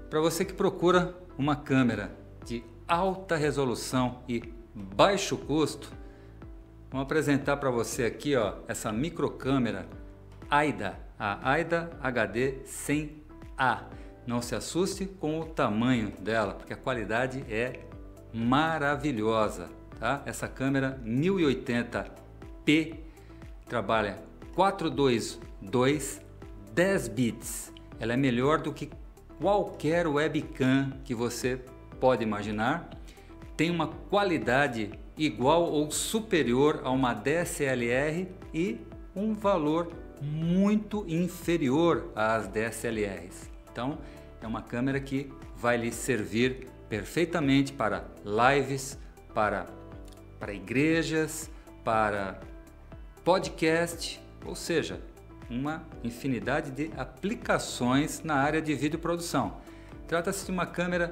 Para você que procura uma câmera de alta resolução e baixo custo, vamos apresentar para você aqui, ó, essa microcâmera AIDA, a AIDA HD 100A. Não se assuste com o tamanho dela, porque a qualidade é maravilhosa, tá? Essa câmera 1080p trabalha 422 10 bits. Ela é melhor do que qualquer webcam que você pode imaginar. Tem uma qualidade igual ou superior a uma DSLR e um valor muito inferior às DSLRs. Então é uma câmera que vai lhe servir perfeitamente para lives, para igrejas, para podcast, ou seja, uma infinidade de aplicações na área de videoprodução. Trata-se de uma câmera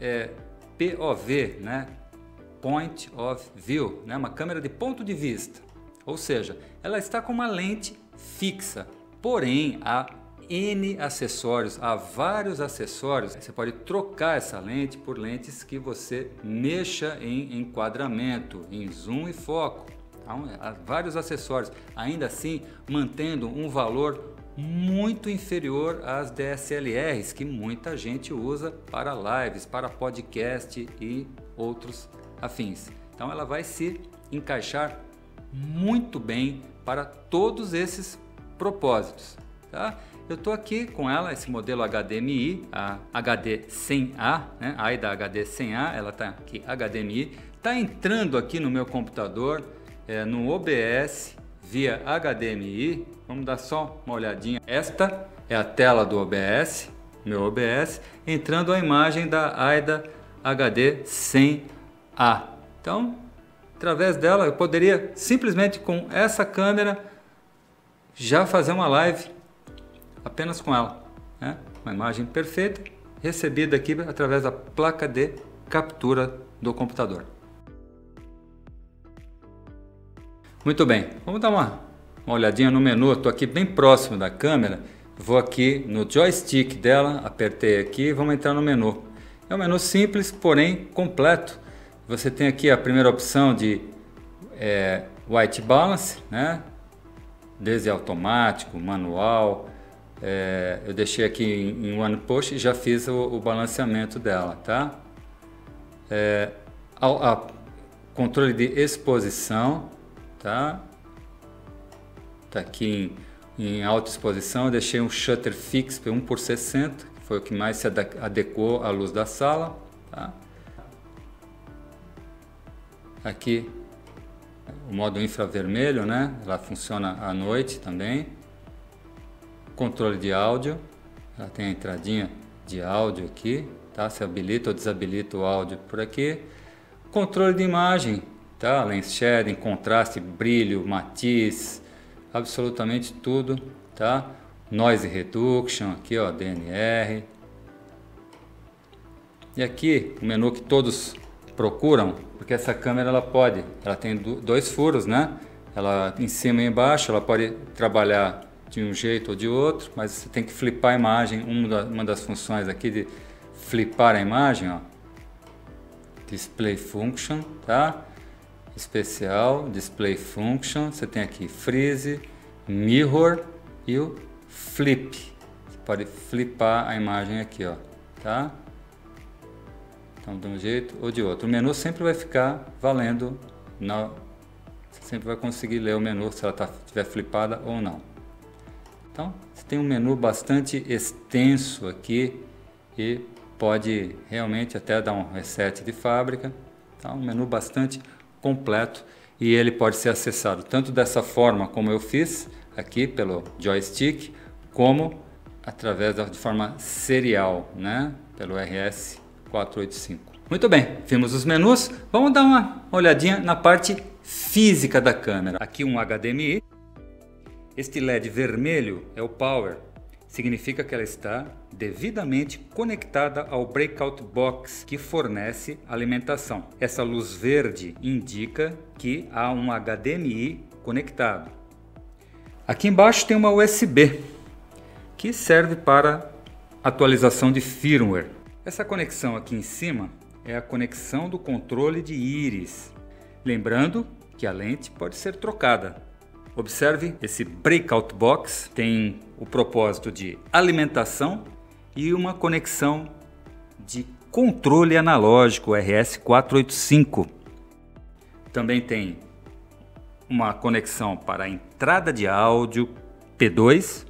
POV, né? Point of View, né? Uma câmera de ponto de vista, ou seja, ela está com uma lente fixa, porém há N acessórios, há vários acessórios. Você pode trocar essa lente por lentes que você mexa em enquadramento, em zoom e foco. Então, há vários acessórios, ainda assim mantendo um valor muito inferior às DSLRs que muita gente usa para lives, para podcast e outros afins. Então ela vai se encaixar muito bem para todos esses propósitos, tá? Eu estou aqui com ela, esse modelo HDMI, a HD 100A, né? A AIDA HD 100A, ela está aqui HDMI, está entrando aqui no meu computador, no OBS via HDMI. Vamos dar só uma olhadinha. Esta é a tela do OBS, meu OBS, entrando a imagem da AIDA HD 100A. Então, através dela, eu poderia simplesmente com essa câmera já fazer uma live apenas com ela, né? Uma imagem perfeita, recebida aqui através da placa de captura do computador. Muito bem, vamos dar uma olhadinha no menu. Estou aqui bem próximo da câmera, vou aqui no joystick dela, apertei aqui, vamos entrar no menu. É um menu simples, porém completo. Você tem aqui a primeira opção de white balance, né? Desde automático, manual. Eu deixei aqui em one push e já fiz o balanceamento dela, tá? Controle de exposição, tá? Tá aqui em alta exposição, eu deixei um shutter fix 1/60, que foi o que mais se adequou à luz da sala, tá? Aqui o modo infravermelho, né? Ela funciona à noite também. Controle de áudio, ela tem a entradinha de áudio aqui, tá? Se habilita ou desabilita o áudio por aqui. Controle de imagem, tá? Lens shading, contraste, brilho, matiz, absolutamente tudo, tá? Noise reduction, aqui ó, DNR. E aqui o menu que todos procuram, porque essa câmera ela tem dois furos, né? Ela em cima e embaixo, ela pode trabalhar de um jeito ou de outro, mas você tem que flipar a imagem. Uma das funções aqui de flipar a imagem, ó, display function, tá? Especial, display function, você tem aqui freeze, mirror e o flip. Você pode flipar a imagem aqui, ó, tá? Então, de um jeito ou de outro. O menu sempre vai ficar valendo, você sempre vai conseguir ler o menu se ela estiver flipada ou não. Então, você tem um menu bastante extenso aqui e pode realmente até dar um reset de fábrica. Tá? Um menu bastante completo e ele pode ser acessado tanto dessa forma como eu fiz aqui pelo joystick, como através de forma serial, né? Pelo RS485. Muito bem, vimos os menus, vamos dar uma olhadinha na parte física da câmera. Aqui um HDMI, este LED vermelho é o Power, significa que ela está devidamente conectada ao Breakout Box que fornece alimentação. Essa luz verde indica que há um HDMI conectado. Aqui embaixo tem uma USB que serve para atualização de firmware. Essa conexão aqui em cima é a conexão do controle de íris. Lembrando que a lente pode ser trocada. Observe, esse breakout box tem o propósito de alimentação e uma conexão de controle analógico RS485. Também tem uma conexão para a entrada de áudio P2.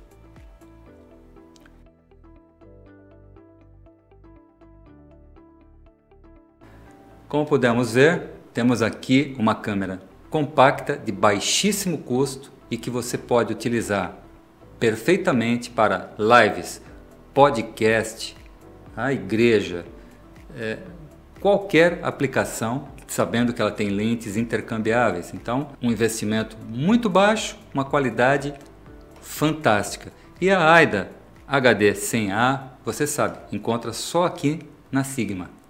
Como podemos ver, temos aqui uma câmera compacta de baixíssimo custo e que você pode utilizar perfeitamente para lives, podcast, a igreja, qualquer aplicação, sabendo que ela tem lentes intercambiáveis. Então, um investimento muito baixo, uma qualidade fantástica. E a AIDA HD 100A, você sabe, encontra só aqui na Sigma.